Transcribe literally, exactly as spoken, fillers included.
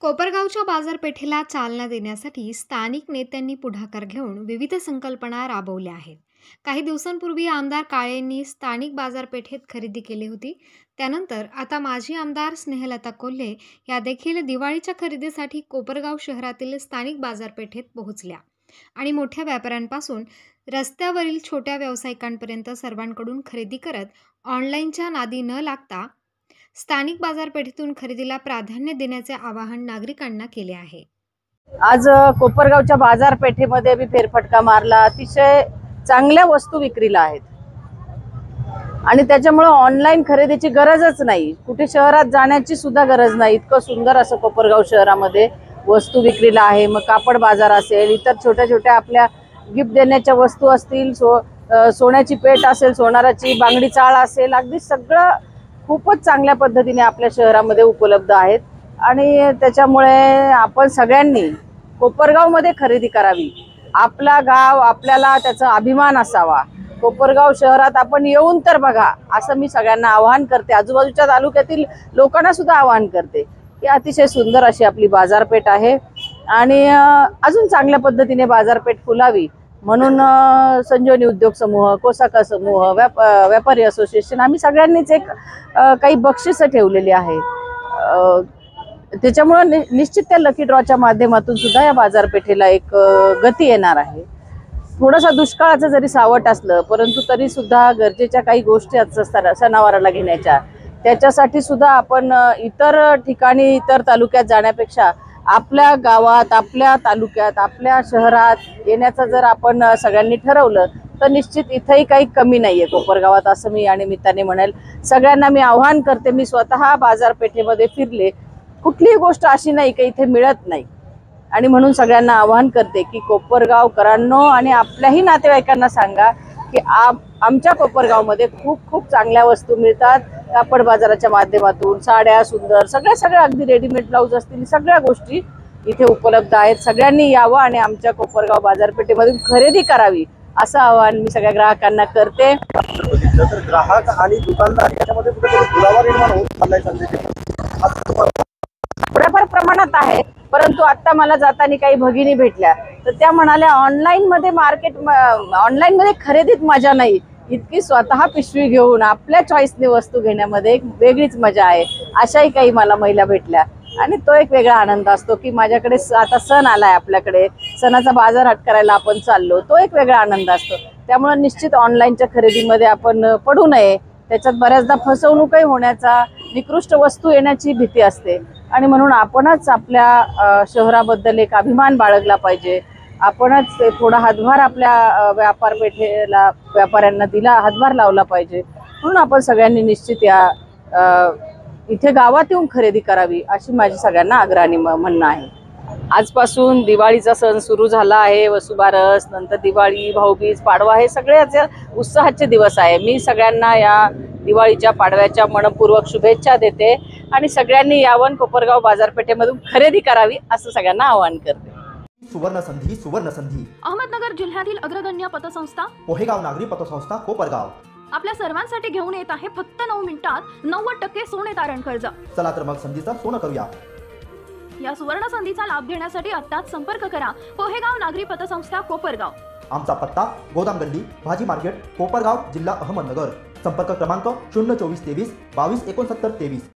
कोपरगावच्या बाजारपेठेला चालना देण्यासाठी स्थानिक नेत्यांनी पुढाकार घेऊन विविध संकल्पना राबवल्या आहेत. काही दिवसांपूर्वी आमदार काळेंनी स्थानिक बाजारपेठेत खरेदी केली होती. त्यानंतर आता माजी आमदार स्नेहलता कोल्हे या देखील दिवाळीच्या खरेदीसाठी कोपरगाव शहरातील स्थानिक बाजारपेठेत पोहोचल्या आणि मोठ्या व्यापाऱ्यांपासून रस्त्यावरील छोट्या व्यावसायिकांपर्यंत सर्वांकडून खरेदी करत ऑनलाईनच्या नादी न लागता स्थानिक बाजारपेठेतून खरेदीला प्राधान्य देण्याचे आवाहन नागरिकांना केले आहे. आज अ, कोपरगावच्या बाजारपेठेमध्ये मी फेरफटका मारला. अतिशय चांगल्या वस्तू विक्रीला आहेत आणि त्याच्यामुळे ऑनलाईन खरेदीची गरजच नाही. कुठे शहरात जाण्याची सुद्धा गरज नाही. इतकं सुंदर असं कोपरगाव शहरामध्ये वस्तू विक्रीला आहे. मग कापड बाजार असेल, इतर छोट्या छोट्या आपल्या गिफ्ट देण्याच्या वस्तू असतील, सो अ, सोन्याची पेट असेल, सोनाराची बांगडी चाळ असेल, अगदी सगळं खूपच चांगल्या पद्धतीने आपल्या शहरामध्ये उपलब्ध आहेत. आणि त्याच्यामुळे आपण सगळ्यांनी कोपरगावमध्ये खरेदी करावी. आपला गाव, आपल्याला त्याचा अभिमान असावा. कोपरगाव शहरात आपण येऊन तर बघा, असं मी सगळ्यांना आवाहन करते. आजूबाजूच्या तालुक्यातील लोकांना सुद्धा आवाहन करते की अतिशय सुंदर अशी आपली बाजारपेठ आहे आणि अजून चांगल्या पद्धतीने बाजारपेठ फुलावी म्हणून संजीवनी उद्योग समूह, कोसाका समूह, व्याप व्यापारी असोसिएशन आम्ही सगळ्यांनीच एक काही बक्षिसं ठेवलेली आहे. त्याच्यामुळे निश्चित त्या लकी ड्रॉच्या माध्यमातून सुद्धा या बाजारपेठेला एक गती येणार आहे. थोडासा दुष्काळाचं जरी सावट असलं, परंतु तरी सुद्धा गरजेच्या काही गोष्टी असतात सणावाराला घेण्याच्या, त्याच्यासाठी सुद्धा आपण इतर ठिकाणी, इतर तालुक्यात जाण्यापेक्षा आपल्या गावात, आपल्या तालुक्यात, आपल्या शहरात येण्याचं जर आपण सगळ्यांनी ठरवलं तर निश्चित इथंही काही कमी नाहीये कोपरगावात, असं मी या निमित्ताने म्हणेल. सगळ्यांना मी आवाहन करते. मी स्वतः बाजारपेठेमध्ये फिरले. कुठलीही गोष्ट अशी नाही की इथे मिळत नाही आणि म्हणून सगळ्यांना आवाहन करते की कोपरगावकरांनो आणि आपल्याही नातेवाईकांना सांगा की आप आमच्या कोपरगावमध्ये खूप खूप चांगल्या वस्तू मिळतात. कापड बाजाराच्या माध्यमातून साड्या, सुंदर सगळ्या सगळ्या अगदी रेडीमेड ब्लाऊज असतील, सगळ्या गोष्टी इथे उपलब्ध आहेत. सगळ्यांनी यावं आणि आमच्या कोपरगाव बाजारपेठेमधून खरेदी करावी असं आवाहन मी सगळ्या ग्राहकांना करते. तर ग्राहक आणि दुकानदार याच्यामध्ये कुठेतरी दुरावा निर्माण होत चाललाय सध्या. थोड्याफार प्रमाणात आहे, परंतु आता मला जाताना काही भगिनी भेटल्या तर त्या म्हणाल्या ऑनलाईन मध्ये मार्केट ऑनलाईन मध्ये खरेदीत मजा नाही, इतकी स्वतः पिशवी घेऊन आपल्या चॉईसने वस्तू घेण्यामध्ये एक वेगळीच मजा आहे. अशाही काही मला महिला भेटल्या आणि तो एक वेगळा आनंद असतो की माझ्याकडे आता सण आलाय, आपल्याकडे सणाचा बाजार हाट करायला आपण चाललो, तो एक वेगळा आनंद असतो. त्यामुळे निश्चित ऑनलाईनच्या खरेदीमध्ये आपण पडू नये. त्याच्यात बऱ्याचदा फसवणूकही होण्याचा, निकृष्ट वस्तू येण्याची भीती असते आणि म्हणून आपणच आपल्या शहराबद्दल एक अभिमान बाळगला पाहिजे. आपणच थोडा हातभार आपल्या व्यापारपेठेला, व्यापाऱ्यांना दिला, हातभार लावला पाहिजे. म्हणून आपण सगळ्यांनी निश्चित या इथे गावात येऊन खरेदी करावी अशी माझी सगळ्यांना आग्रहाने म्हणणं आहे. आजपासून दिवाळीचा सण सुरू झाला आहे. वसुबारस, नंतर दिवाळी, भाऊबीज, पाडवा हे सगळ्याचे उत्साहाचे दिवस आहे. मी सगळ्यांना या दिवाळीच्या, पाडव्याच्या मनपूर्वक शुभेच्छा देते आणि सगळ्यांनी यावं कोपरगाव बाजारपेठेमधून खरेदी करावी असं सगळ्यांना आवाहन करते. सुवर्ण संधी सुवर्ण संधी अहमदनगर जिल्ह्यातील अग्रगण्य पतसंस्था पोहेगाव नागरी पतसंस्था कोपरगाव आपल्या सर्वांसाठी घेऊन येत आहे फक्त नऊ मिनिटात नव्वद टक्के सोने तारण कर्ज. चला तर मग संधीचा सोनं करूया. या सुवर्ण संधीचा लाभ घेण्यासाठी आत्ताच संपर्क करा. पोहेगाव नागरी पतसंस्था कोपरगाव. आमचा पत्ता गोदाम गल्ली, भाजी मार्केट, कोपरगाव, जिल्हा अहमदनगर. संपर्क क्रमांक शून्य चोवीस तेवीस बावीस एकोणसत्तर तेवीस.